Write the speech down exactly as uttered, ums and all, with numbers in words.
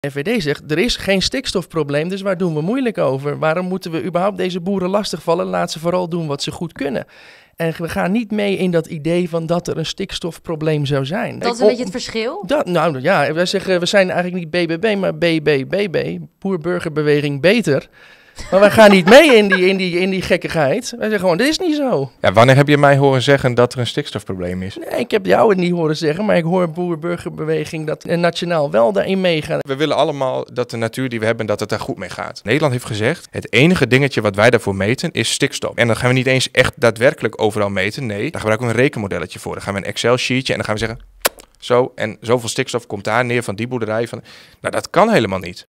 F V D zegt, er is geen stikstofprobleem, dus waar doen we moeilijk over? Waarom moeten we überhaupt deze boeren lastigvallen? Laat ze vooral doen wat ze goed kunnen. En we gaan niet mee in dat idee van dat er een stikstofprobleem zou zijn. Dat is een Ik, beetje het verschil? Dat, nou ja, wij zeggen, we zijn eigenlijk niet B B B, maar B B B B. Boer-burgerbeweging beter. Maar wij gaan niet mee in die, in, die, in die gekkigheid. Wij zeggen gewoon, dit is niet zo. Ja, wanneer heb je mij horen zeggen dat er een stikstofprobleem is? Nee, ik heb jou het niet horen zeggen, maar ik hoor boer-burgerbeweging dat eh, nationaal wel daarin meegaan. We willen allemaal dat de natuur die we hebben, dat het daar goed mee gaat. Nederland heeft gezegd, het enige dingetje wat wij daarvoor meten is stikstof. En dan gaan we niet eens echt daadwerkelijk overal meten. Nee, daar gebruiken we een rekenmodelletje voor. Dan gaan we een Excel-sheetje en dan gaan we zeggen, zo en zoveel stikstof komt daar neer van die boerderij. Van... Nou, dat kan helemaal niet.